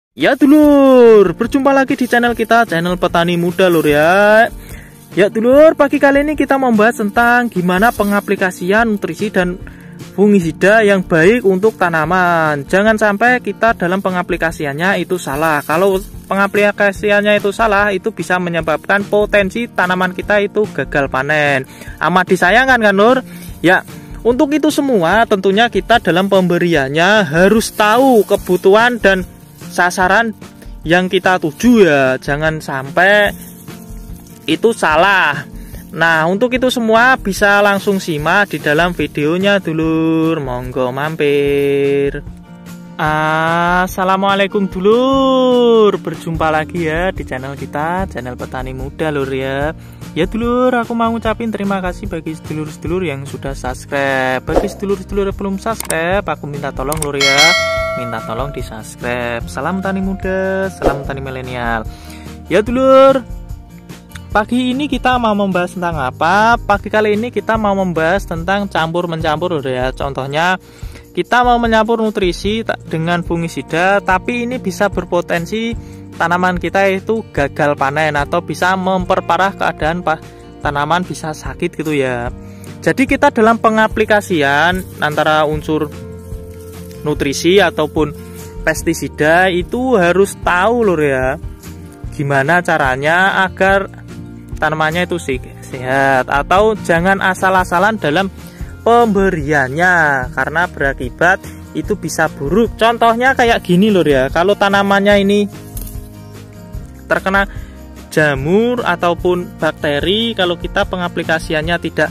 Ya dulur, berjumpa lagi di channel kita, channel petani muda lur ya. Ya dulur, pagi kali ini kita membahas tentang gimana pengaplikasian nutrisi dan fungisida yang baik untuk tanaman. Jangan sampai kita dalam pengaplikasiannya itu salah. Kalau pengaplikasiannya itu salah, itu bisa menyebabkan potensi tanaman kita itu gagal panen. Amat disayangkan kan lur? Ya, untuk itu semua tentunya kita dalam pemberiannya harus tahu kebutuhan dan sasaran yang kita tuju ya, jangan sampai itu salah. Nah, untuk itu semua bisa langsung simak di dalam videonya dulur, monggo mampir. Assalamualaikum dulur, berjumpa lagi ya di channel kita, channel petani muda lur ya. Ya dulur, aku mau ngucapin terima kasih bagi sedulur-sedulur yang sudah subscribe. Bagi sedulur-sedulur yang belum subscribe, aku minta tolong lur ya, minta tolong di subscribe. Salam tani muda, salam tani milenial. Ya dulur, pagi ini kita mau membahas tentang apa? Pagi kali ini kita mau membahas tentang campur-mencampur lur ya. Contohnya kita mau mencampur nutrisi dengan fungisida, tapi ini bisa berpotensi tanaman kita itu gagal panen atau bisa memperparah keadaan tanaman bisa sakit gitu ya. Jadi kita dalam pengaplikasian antara unsur nutrisi ataupun pestisida itu harus tahu lur ya, gimana caranya agar tanamannya itu sehat, atau jangan asal-asalan dalam pemberiannya karena berakibat itu bisa buruk. Contohnya kayak gini lur ya, kalau tanamannya ini terkena jamur ataupun bakteri, kalau kita pengaplikasiannya tidak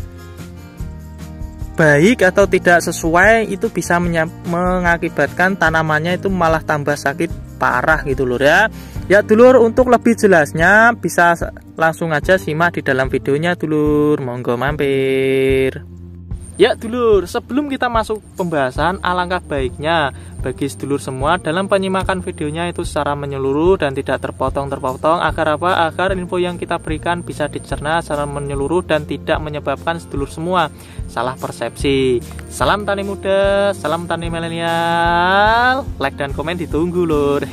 baik atau tidak sesuai, itu bisa mengakibatkan tanamannya itu malah tambah sakit parah gitu lur ya. Ya dulur, untuk lebih jelasnya bisa langsung aja simak di dalam videonya dulur, monggo mampir. Ya dulur, sebelum kita masuk pembahasan, alangkah baiknya bagi sedulur semua dalam penyimakan videonya itu secara menyeluruh dan tidak terpotong-terpotong, agar apa? Agar info yang kita berikan bisa dicerna secara menyeluruh dan tidak menyebabkan sedulur semua salah persepsi. Salam tani muda, salam tani milenial. Like dan komen ditunggu lur.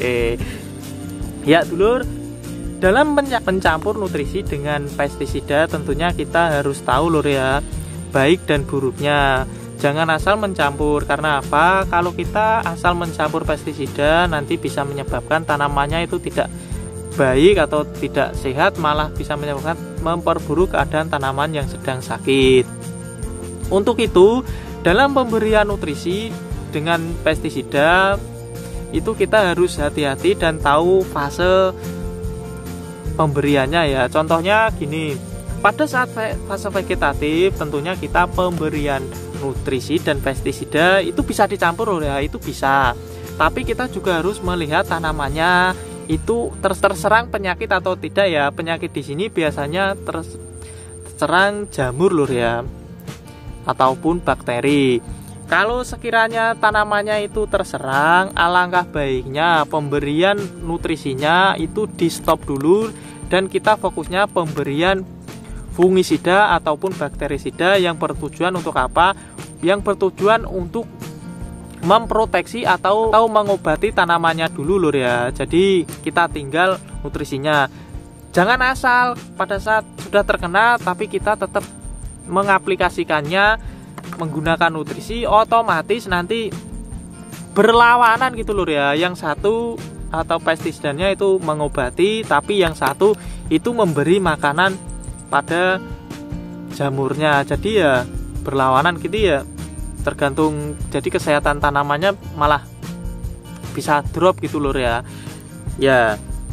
Ya dulur, dalam mencampur nutrisi dengan pestisida tentunya kita harus tahu lur ya, baik dan buruknya. Jangan asal mencampur, karena apa? Kalau kita asal mencampur pestisida nanti bisa menyebabkan tanamannya itu tidak baik atau tidak sehat, malah bisa menyebabkan memperburuk keadaan tanaman yang sedang sakit. Untuk itu dalam pemberian nutrisi dengan pestisida itu kita harus hati-hati dan tahu fase pemberiannya ya. Contohnya gini, pada saat fase vegetatif tentunya kita pemberian nutrisi dan pestisida itu bisa dicampur ya, itu bisa. Tapi kita juga harus melihat tanamannya itu terserang penyakit atau tidak ya. Penyakit di sini biasanya terserang jamur lur ya, ataupun bakteri. Kalau sekiranya tanamannya itu terserang, alangkah baiknya pemberian nutrisinya itu di stop dulu dan kita fokusnya pemberian fungisida ataupun bakterisida yang bertujuan untuk apa? Yang bertujuan untuk memproteksi atau mengobati tanamannya dulu lur ya. Jadi kita tinggal nutrisinya. Jangan asal pada saat sudah terkena tapi kita tetap mengaplikasikannya menggunakan nutrisi, otomatis nanti berlawanan gitu lur ya. Yang satu atau pestisidanya itu mengobati, tapi yang satu itu memberi makanan pada jamurnya. Jadi ya berlawanan gitu ya, tergantung. Jadi kesehatan tanamannya malah bisa drop gitu lur ya. Ya,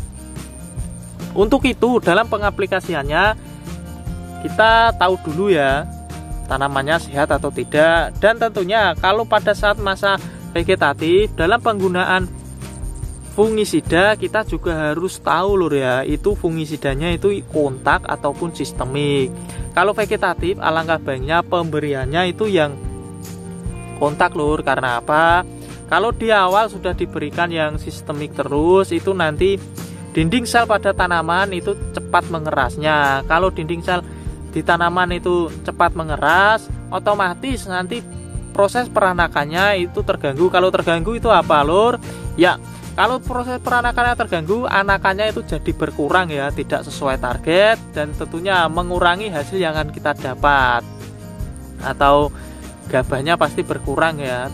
untuk itu dalam pengaplikasiannya kita tahu dulu ya tanamannya sehat atau tidak. Dan tentunya kalau pada saat masa vegetatif dalam penggunaan fungisida kita juga harus tahu lur ya, itu fungisidanya itu kontak ataupun sistemik. Kalau vegetatif alangkah baiknya pemberiannya itu yang kontak lur, karena apa? Kalau di awal sudah diberikan yang sistemik terus, itu nanti dinding sel pada tanaman itu cepat mengerasnya. Kalau dinding sel di tanaman itu cepat mengeras, otomatis nanti proses peranakannya itu terganggu. Kalau terganggu itu apa lur? Ya, Kalau proses peranakannya terganggu, anakannya itu jadi berkurang ya, tidak sesuai target, dan tentunya mengurangi hasil yang akan kita dapat, atau gabahnya pasti berkurang ya.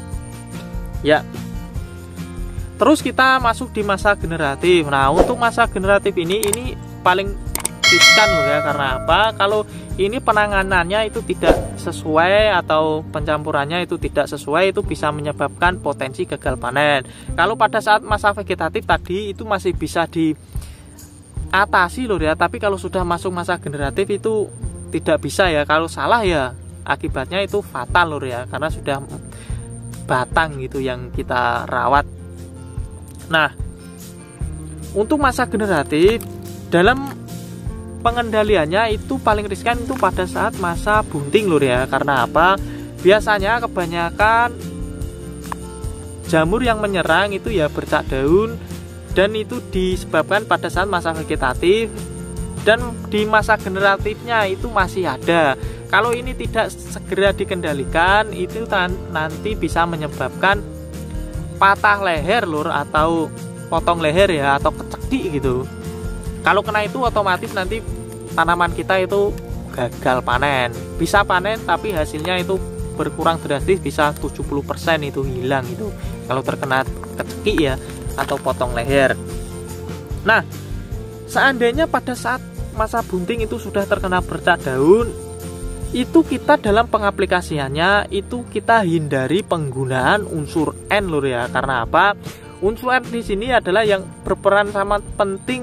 Terus kita masuk di masa generatif. Nah, untuk masa generatif ini paling riskan loh ya. Karena apa? Kalau ini penanganannya itu tidak sesuai atau pencampurannya itu tidak sesuai, itu bisa menyebabkan potensi gagal panen. Kalau pada saat masa vegetatif tadi itu masih bisa diatasi loh ya. Tapi kalau sudah masuk masa generatif itu tidak bisa ya. Kalau salah ya akibatnya itu fatal loh ya, karena sudah batang gitu yang kita rawat. Nah, untuk masa generatif dalam pengendaliannya itu paling riskan itu pada saat masa bunting lur ya. Karena apa? Biasanya kebanyakan jamur yang menyerang itu ya bercak daun, dan itu disebabkan pada saat masa vegetatif, dan di masa generatifnya itu masih ada. Kalau ini tidak segera dikendalikan, itu nanti bisa menyebabkan patah leher lur, atau potong leher ya, atau kecekik gitu. Kalau kena itu otomatis nanti tanaman kita itu gagal panen. Bisa panen tapi hasilnya itu berkurang drastis, bisa 70% itu hilang itu kalau terkena kecekik ya, atau potong leher. Nah, seandainya pada saat masa bunting itu sudah terkena bercak daun, itu kita dalam pengaplikasiannya itu kita hindari penggunaan unsur N lur ya. Karena apa? Unsur N di sini adalah yang berperan sangat penting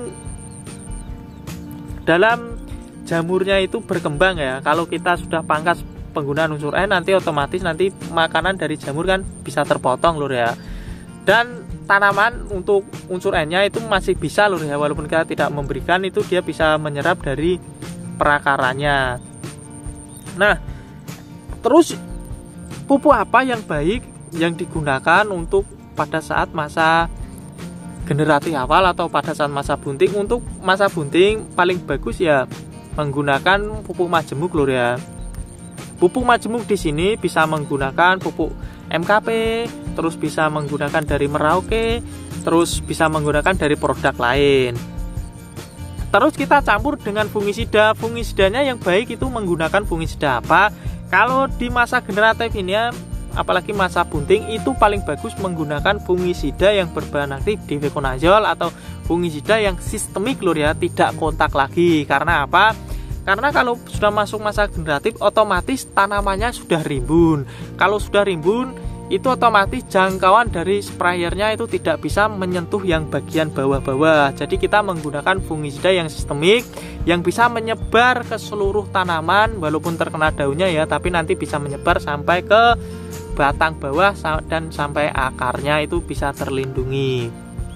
dalam jamurnya itu berkembang ya. Kalau kita sudah pangkas penggunaan unsur N, nanti otomatis nanti makanan dari jamur kan bisa terpotong lur ya. Dan tanaman untuk unsur N-nya itu masih bisa lur ya, walaupun kita tidak memberikan, itu dia bisa menyerap dari perakarannya. Nah, terus pupuk apa yang baik yang digunakan untuk pada saat masa generatif awal atau pada saat masa bunting? Untuk masa bunting paling bagus ya menggunakan pupuk majemuk lur ya. Pupuk majemuk di sini bisa menggunakan pupuk MKP, terus bisa menggunakan dari Merauke, terus bisa menggunakan dari produk lain. Terus kita campur dengan fungisida. Fungisidanya yang baik itu menggunakan fungisida apa? Kalau di masa generatif ini ya, apalagi masa bunting, itu paling bagus menggunakan fungisida yang berbahan aktif difeconazole atau fungisida yang sistemik lur ya, tidak kontak lagi. Karena apa? Karena kalau sudah masuk masa generatif otomatis tanamannya sudah rimbun. Kalau sudah rimbun itu otomatis jangkauan dari sprayernya itu tidak bisa menyentuh yang bagian bawah-bawah. Jadi kita menggunakan fungisida yang sistemik yang bisa menyebar ke seluruh tanaman, walaupun terkena daunnya ya, tapi nanti bisa menyebar sampai ke batang bawah dan sampai akarnya itu bisa terlindungi.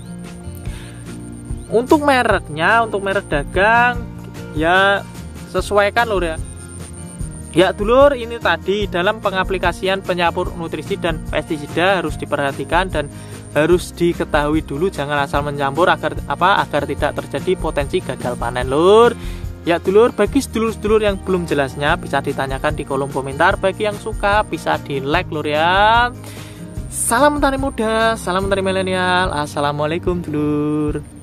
Untuk mereknya, untuk merek dagang ya sesuaikan lur ya. Ya dulur, ini tadi dalam pengaplikasian penyapur nutrisi dan pestisida harus diperhatikan dan harus diketahui dulu, jangan asal mencampur agar tidak terjadi potensi gagal panen lur. Ya dulur, bagi sedulur-sedulur yang belum jelasnya bisa ditanyakan di kolom komentar, bagi yang suka bisa di like lur ya. Salam tani muda, salam tani milenial. Assalamualaikum dulur.